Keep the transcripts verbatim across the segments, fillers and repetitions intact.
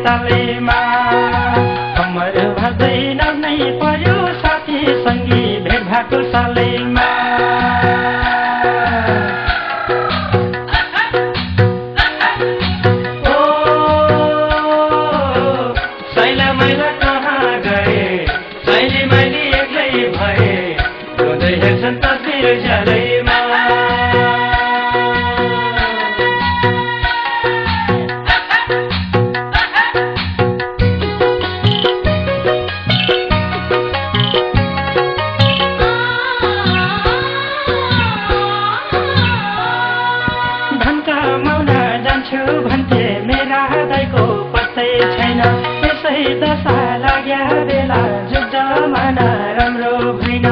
तालैमा कमर भाँच्दै नाच्नै पर्यो साथी सङ्गी भेट भएको सालैमा ओ सैला मैला कहाँ गए सैली मैली एक्लै भए रोँदै हेर्छन् तस्बिर झ्यालैमा भन्थे मेरा दाइको पत्तै छैन त्यसै दशा लाग्या बेला जुग जमाना राम्रो भएन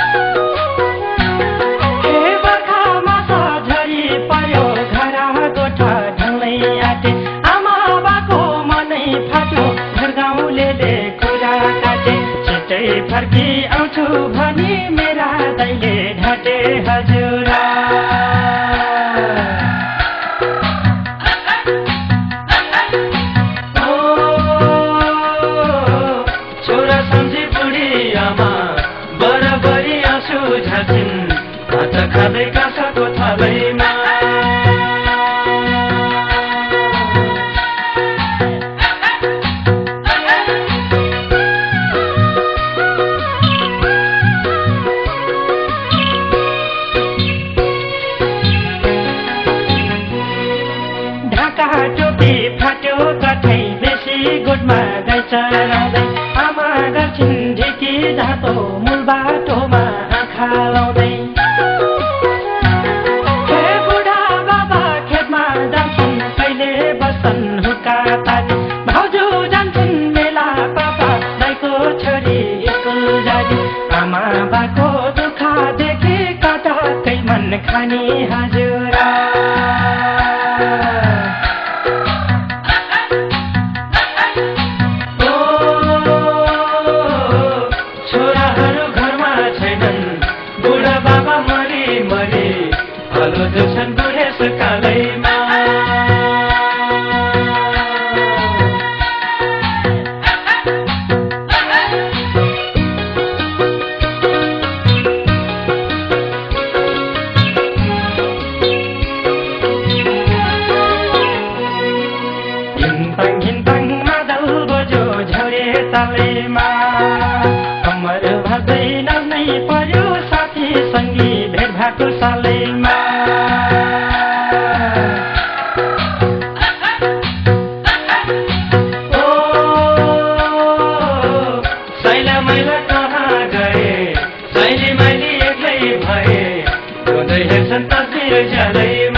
हे बर्खामा झरी पर्यो घरा गोठा ढल्नै आँटे आमा बाको मनै फाट्यो घर गाउँले कुरा काटे छिट्टै फर्की आउँछु भनी मेरा दाइले ढाटे हजुर बराबरी आँसु झाँसिन् भात खाँदै काँसाको थालैमा ढाका टोपी फाट्यो कठै बेसी गोठमा गाई चराउँदै आमा गर्छिन् ढिकी धातो मूल बाटोमा आँखा लाउँदै हे बुढा बाबा खेतमा जान्छन् कहिले बस्छन् हुक्का ताती भाउजू जान्छन् मेला पापा दाइको छोरी स्कुल जाने आमा बाको दुःख देखे कताकै मन खाने हजुर हलो जोसन बुढेसकालैमा हिन्ताङ हिन्ताङ मादल बजो झ्याउरे तालैमा कमर भाँच्दै नाच्नै पर्यो साथी सङ्गी भेट भएको सालैमा सैला मैला कहाँ गए सैली मैली एक्लै भए रोँदै हेर्छन् तस्बिर झ्यालैमा